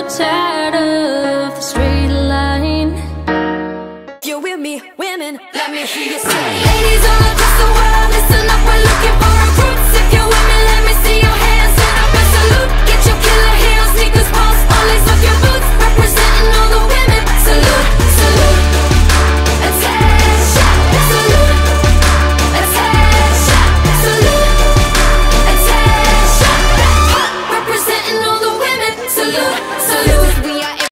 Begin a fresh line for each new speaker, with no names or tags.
tired of the straight line.
If you're with me, women, let me hear you say, ladies